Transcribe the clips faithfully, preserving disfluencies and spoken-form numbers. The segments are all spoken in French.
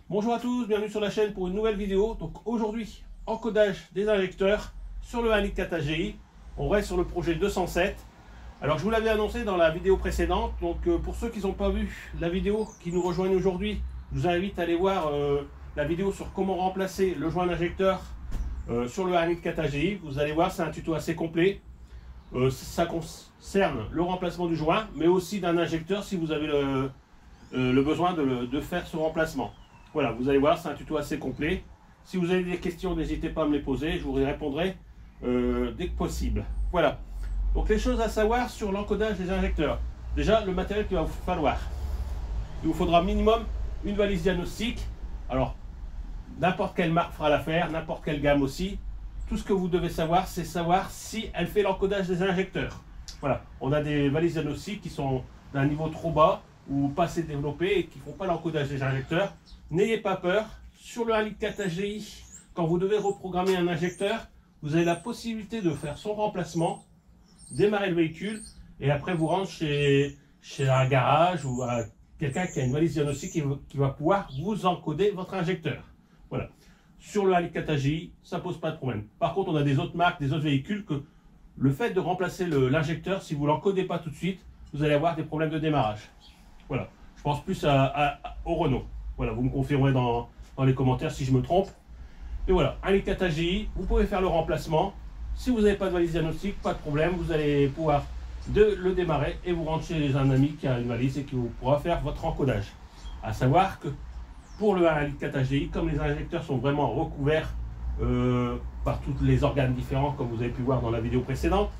Bonjour à tous, bienvenue sur la chaîne pour une nouvelle vidéo. Donc aujourd'hui, encodage des injecteurs sur le un litre quatre A G I. On reste sur le projet deux cent sept. Alors je vous l'avais annoncé dans la vidéo précédente. Donc euh, pour ceux qui n'ont pas vu la vidéo, qui nous rejoignent aujourd'hui, je vous invite à aller voir euh, la vidéo sur comment remplacer le joint d'injecteur euh, sur le un litre quatre A G I. Vous allez voir, c'est un tuto assez complet. Euh, ça concerne le remplacement du joint, mais aussi d'un injecteur si vous avez le, euh, le besoin de, le, de faire ce remplacement. Voilà, vous allez voir, c'est un tuto assez complet. Si vous avez des questions, n'hésitez pas à me les poser, je vous y répondrai euh, dès que possible. Voilà, donc les choses à savoir sur l'encodage des injecteurs. Déjà, le matériel qu'il va vous falloir. Il vous faudra minimum une valise diagnostic. Alors, n'importe quelle marque fera l'affaire, n'importe quelle gamme aussi. Tout ce que vous devez savoir, c'est savoir si elle fait l'encodage des injecteurs. Voilà, on a des valises diagnostiques qui sont d'un niveau trop bas ou pas assez développées et qui ne font pas l'encodage des injecteurs. N'ayez pas peur, sur le un litre quatre A G I, quand vous devez reprogrammer un injecteur, vous avez la possibilité de faire son remplacement, démarrer le véhicule et après vous rendre chez, chez un garage ou à quelqu'un qui a une valise diagnostique qui, qui va pouvoir vous encoder votre injecteur. Voilà. Sur le un litre quatre A G I, ça ne pose pas de problème. Par contre, on a des autres marques, des autres véhicules que le fait de remplacer l'injecteur, si vous ne l'encodez pas tout de suite, vous allez avoir des problèmes de démarrage. Voilà. Je pense plus à, à, à, au Renault. Voilà, vous me confirmerez dans, dans les commentaires si je me trompe. Et voilà, un litre quatre A G I, vous pouvez faire le remplacement. Si vous n'avez pas de valise diagnostique, pas de problème, vous allez pouvoir de, le démarrer et vous rendre chez un ami qui a une valise et qui vous pourra faire votre encodage. À savoir que pour le un litre quatre A G I, comme les injecteurs sont vraiment recouverts euh, par tous les organes différents, comme vous avez pu voir dans la vidéo précédente,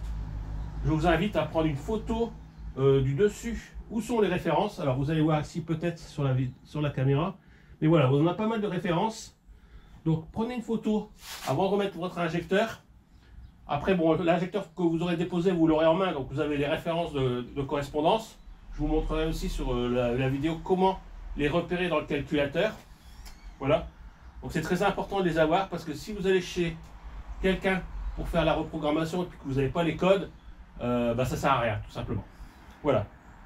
je vous invite à prendre une photo euh, du dessus. Où sont les références? Alors vous allez voir ici peut-être sur la, sur la caméra. Mais voilà, on a pas mal de références. Donc prenez une photo avant de remettre votre injecteur. Après, bon, l'injecteur que vous aurez déposé, vous l'aurez en main. Donc vous avez les références de, de correspondance. Je vous montrerai aussi sur la, la vidéo comment les repérer dans le calculateur. Voilà. Donc c'est très important de les avoir parce que si vous allez chez quelqu'un pour faire la reprogrammation et que vous n'avez pas les codes, euh, bah, ça ne sert à rien tout simplement. Voilà.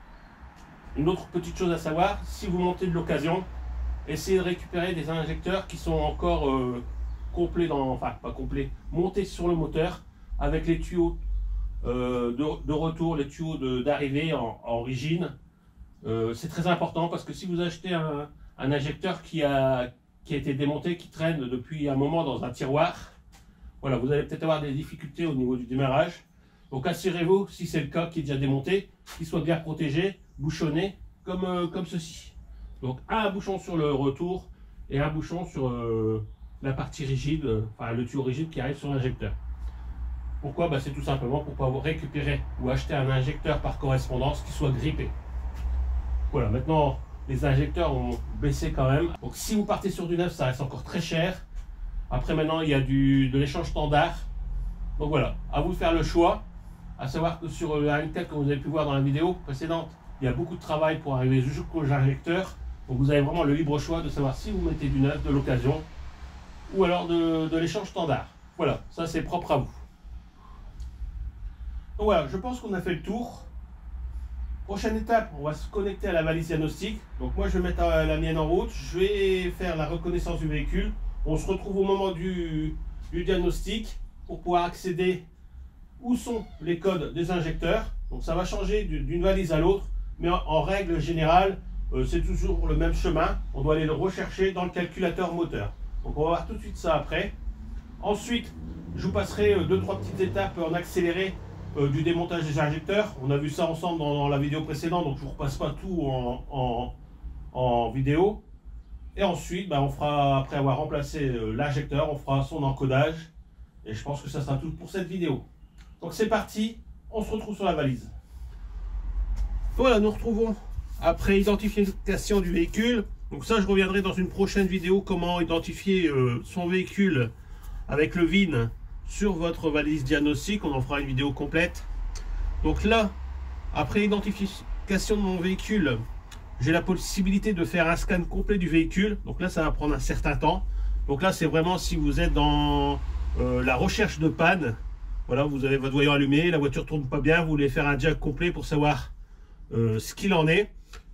Une autre petite chose à savoir, si vous montez de l'occasion, essayez de récupérer des injecteurs qui sont encore euh, complets, dans, enfin pas complets, montés sur le moteur avec les tuyaux euh, de, de retour, les tuyaux d'arrivée en, en origine. Euh, c'est très important parce que si vous achetez un, un injecteur qui a, qui a été démonté, qui traîne depuis un moment dans un tiroir, voilà, vous allez peut-être avoir des difficultés au niveau du démarrage. Donc assurez-vous, si c'est le cas qui est déjà démonté, qu'il soit bien protégé, bouchonné, comme, euh, comme ceci. Donc un bouchon sur le retour et un bouchon sur euh, la partie rigide, euh, enfin le tuyau rigide qui arrive sur l'injecteur. Pourquoi? Bah, c'est tout simplement pour pouvoir récupérer ou acheter un injecteur par correspondance qui soit grippé. Voilà, maintenant les injecteurs ont baissé quand même. Donc si vous partez sur du neuf, ça reste encore très cher. Après maintenant, il y a du, de l'échange standard. Donc voilà, à vous de faire le choix. À savoir que sur le un litre quatre, comme vous avez pu voir dans la vidéo précédente, il y a beaucoup de travail pour arriver jusqu'aux injecteurs. Donc vous avez vraiment le libre choix de savoir si vous mettez du neuf, de l'occasion, ou alors de, de l'échange standard. Voilà, ça c'est propre à vous. Donc voilà, je pense qu'on a fait le tour. Prochaine étape, on va se connecter à la valise diagnostic. Donc moi je vais mettre la mienne en route, je vais faire la reconnaissance du véhicule. On se retrouve au moment du, du diagnostic pour pouvoir accéder où sont les codes des injecteurs. Donc ça va changer d'une valise à l'autre, mais en, en règle générale, euh, c'est toujours le même chemin. On doit aller le rechercher dans le calculateur moteur. Donc on va voir tout de suite ça après. Ensuite, je vous passerai euh, deux trois petites étapes en accéléré euh, du démontage des injecteurs. On a vu ça ensemble dans, dans la vidéo précédente, donc je ne vous repasse pas tout en, en, en vidéo. Et ensuite, bah, on fera, après avoir remplacé euh, l'injecteur, on fera son encodage. Et je pense que ça sera tout pour cette vidéo. Donc c'est parti, on se retrouve sur la valise. Voilà, nous retrouvons après identification du véhicule. Donc ça, je reviendrai dans une prochaine vidéo comment identifier euh, son véhicule avec le V I N sur votre valise diagnostic. On en fera une vidéo complète. Donc là, après identification de mon véhicule, j'ai la possibilité de faire un scan complet du véhicule. Donc là, ça va prendre un certain temps. Donc là, c'est vraiment si vous êtes dans euh, la recherche de panne. Voilà, vous avez votre voyant allumé, la voiture tourne pas bien, vous voulez faire un jack complet pour savoir euh, ce qu'il en est.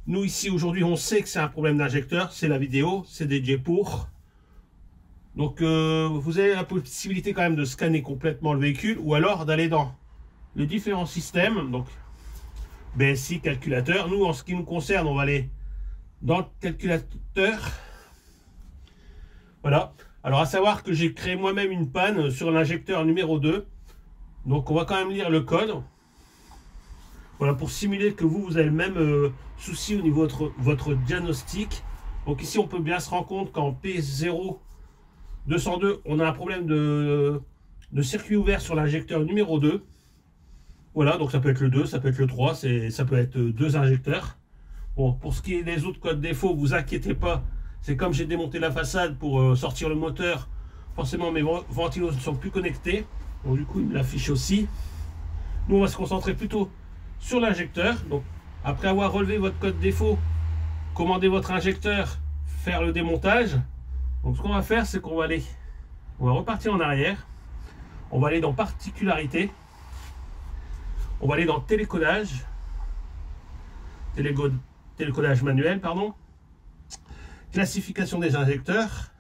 Nous ici aujourd'hui on sait que c'est un problème d'injecteur, c'est la vidéo, c'est dédié pour. Donc euh, vous avez la possibilité quand même de scanner complètement le véhicule ou alors d'aller dans les différents systèmes, donc B S I, calculateur. Nous en ce qui nous concerne, on va aller dans le calculateur. Voilà. Alors à savoir que j'ai créé moi-même une panne sur l'injecteur numéro deux. Donc on va quand même lire le code. Voilà, pour simuler que vous, vous avez le même euh, souci au niveau de votre, votre diagnostic. Donc ici on peut bien se rendre compte qu'en P zéro deux cent deux, on a un problème de, de circuit ouvert sur l'injecteur numéro deux. Voilà, donc ça peut être le deux, ça peut être le trois, ça peut être deux injecteurs. Bon, pour ce qui est des autres codes défauts, vous inquiétez pas. C'est comme j'ai démonté la façade pour euh, sortir le moteur. Forcément, mes ventilos ne sont plus connectés. Donc du coup, il me l'affiche aussi. Nous, on va se concentrer plutôt sur l'injecteur. Donc, après avoir relevé votre code défaut, commandez votre injecteur, faire le démontage. Donc, ce qu'on va faire, c'est qu'on va aller, on va repartir en arrière. On va aller dans particularités. On va aller dans télécodage. Télécode, télécodage manuel, pardon. Classification des injecteurs.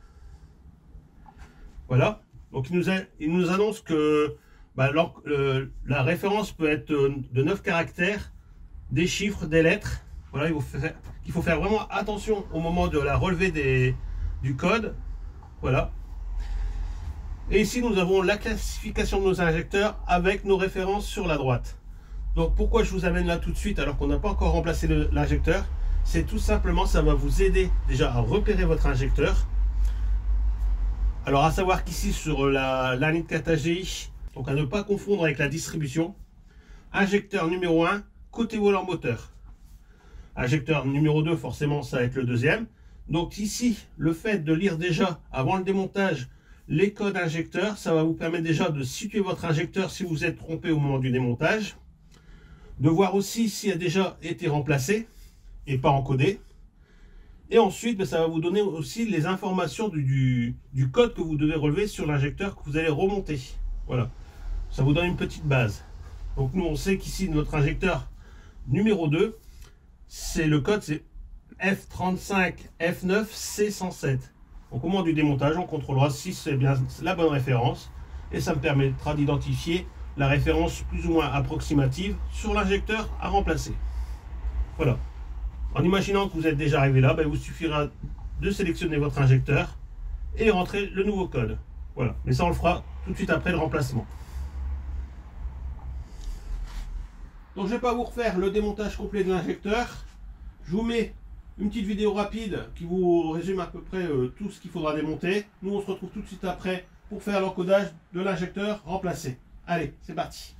Voilà. Donc, il nous, a, il nous annonce que bah, alors, euh, la référence peut être de neuf caractères, des chiffres, des lettres. Voilà, il faut faire, il faut faire vraiment attention au moment de la relevée des, du code. Voilà. Et ici, nous avons la classification de nos injecteurs avec nos références sur la droite. Donc, pourquoi je vous amène là tout de suite alors qu'on n'a pas encore remplacé l'injecteur? C'est tout simplement, ça va vous aider déjà à repérer votre injecteur. Alors, à savoir qu'ici, sur la, la ligne Kata G I, donc à ne pas confondre avec la distribution, injecteur numéro un, côté volant moteur. Injecteur numéro deux, forcément, ça va être le deuxième. Donc ici, le fait de lire déjà, avant le démontage, les codes injecteurs, ça va vous permettre déjà de situer votre injecteur si vous êtes trompé au moment du démontage. De voir aussi s'il a déjà été remplacé et pas encodé. Et ensuite, ça va vous donner aussi les informations du, du, du code que vous devez relever sur l'injecteur que vous allez remonter. Voilà, ça vous donne une petite base. Donc nous, on sait qu'ici, notre injecteur numéro deux, c'est le code, c'est F trente-cinq F neuf C cent sept. Donc au moment du démontage, on contrôlera si c'est bien la bonne référence. Et ça me permettra d'identifier la référence plus ou moins approximative sur l'injecteur à remplacer. Voilà. En imaginant que vous êtes déjà arrivé là, ben, il vous suffira de sélectionner votre injecteur et rentrer le nouveau code. Voilà. Mais ça, on le fera tout de suite après le remplacement. Donc, je ne vais pas vous refaire le démontage complet de l'injecteur. Je vous mets une petite vidéo rapide qui vous résume à peu près euh, tout ce qu'il faudra démonter. Nous, on se retrouve tout de suite après pour faire l'encodage de l'injecteur remplacé. Allez, c'est parti.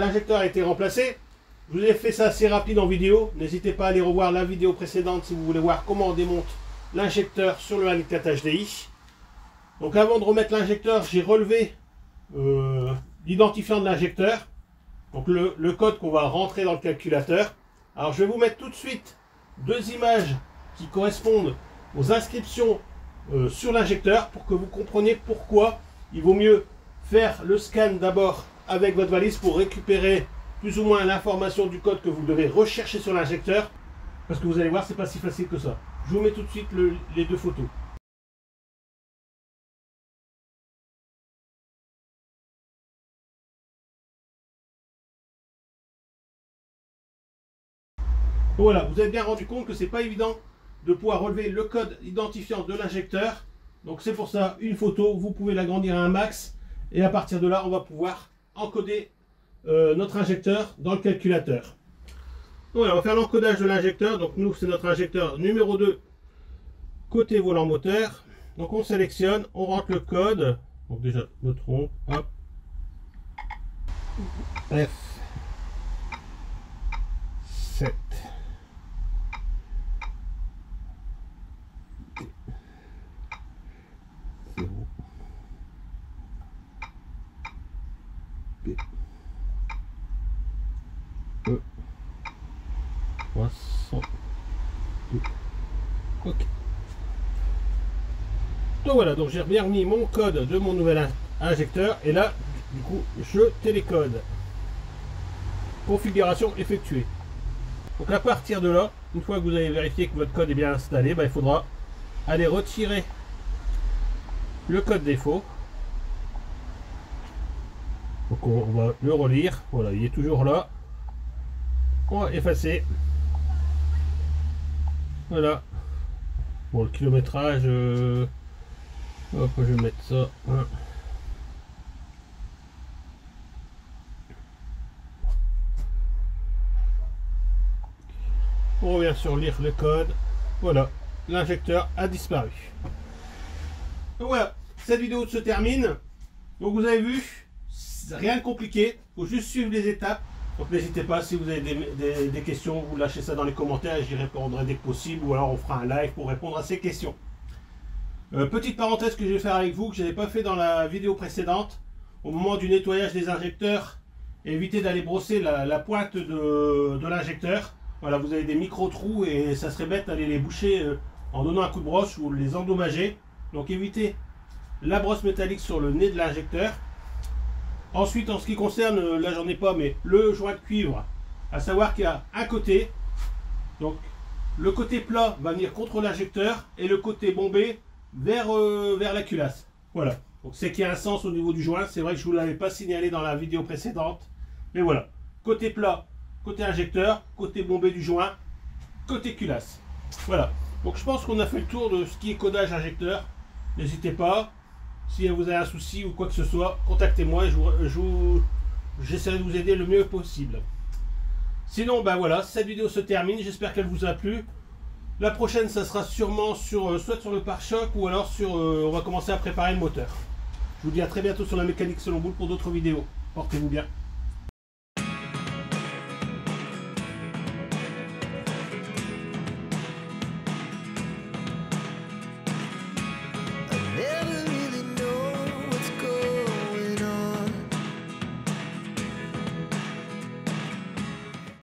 l'injecteur a été remplacé. Je vous ai fait ça assez rapide en vidéo. N'hésitez pas à aller revoir la vidéo précédente si vous voulez voir comment on démonte l'injecteur sur le Vanic quatre H D I. Donc avant de remettre l'injecteur, j'ai relevé euh, l'identifiant de l'injecteur. Donc le, le code qu'on va rentrer dans le calculateur. Alors je vais vous mettre tout de suite deux images qui correspondent aux inscriptions euh, sur l'injecteur pour que vous compreniez pourquoi il vaut mieux faire le scan d'abord avec votre valise pour récupérer plus ou moins l'information du code que vous devez rechercher sur l'injecteur, parce que vous allez voir, c'est pas si facile que ça. Je vous mets tout de suite le, les deux photos. Voilà, vous avez bien rendu compte que c'est pas évident de pouvoir relever le code identifiant de l'injecteur. Donc c'est pour ça, une photo, vous pouvez l'agrandir à un max. Et à partir de là, on va pouvoir encoder euh, notre injecteur dans le calculateur. Voilà, on va faire l'encodage de l'injecteur. Donc nous, c'est notre injecteur numéro deux, côté volant moteur. Donc on sélectionne, on rentre le code. Donc déjà, le tronc, hop. F sept. B E trois cent deux. Ok. Donc voilà, donc j'ai bien remis mon code de mon nouvel injecteur et là, du coup, je télécode. Configuration effectuée. Donc à partir de là, une fois que vous avez vérifié que votre code est bien installé, bah, il faudra aller retirer le code défaut. Donc on va le relire. Voilà, il est toujours là. On va effacer. Voilà. Bon, le kilométrage. Euh... Hop, je vais mettre ça. Hein. On revient sur lire le code. Voilà, l'injecteur a disparu. Donc voilà, cette vidéo se termine. Donc vous avez vu, rien de compliqué. Il faut juste suivre les étapes. Donc n'hésitez pas, si vous avez des, des, des questions, vous lâchez ça dans les commentaires et j'y répondrai dès que possible. Ou alors on fera un live pour répondre à ces questions. Euh, petite parenthèse que je vais faire avec vous, que je n'avais pas fait dans la vidéo précédente. Au moment du nettoyage des injecteurs, évitez d'aller brosser la, la pointe de, de l'injecteur. Voilà, vous avez des micro-trous et ça serait bête d'aller les boucher euh, en donnant un coup de brosse ou les endommager. Donc évitez la brosse métallique sur le nez de l'injecteur. Ensuite, en ce qui concerne, euh, là j'en ai pas, mais le joint de cuivre, à savoir qu'il y a un côté. Donc le côté plat va venir contre l'injecteur et le côté bombé vers, euh, vers la culasse. Voilà, donc c'est qu'il y a un sens au niveau du joint. C'est vrai que je ne vous l'avais pas signalé dans la vidéo précédente. Mais voilà, côté plat, côté injecteur, côté bombé du joint, côté culasse. Voilà, donc je pense qu'on a fait le tour de ce qui est codage injecteur. N'hésitez pas, si vous avez un souci ou quoi que ce soit, contactez-moi et je vous, je vous, j'essaierai de vous aider le mieux possible. Sinon, ben voilà, cette vidéo se termine, j'espère qu'elle vous a plu. La prochaine, ça sera sûrement sur, soit sur le pare-choc ou alors sur, euh, on va commencer à préparer le moteur. Je vous dis à très bientôt sur la mécanique selon Boule pour d'autres vidéos. Portez-vous bien.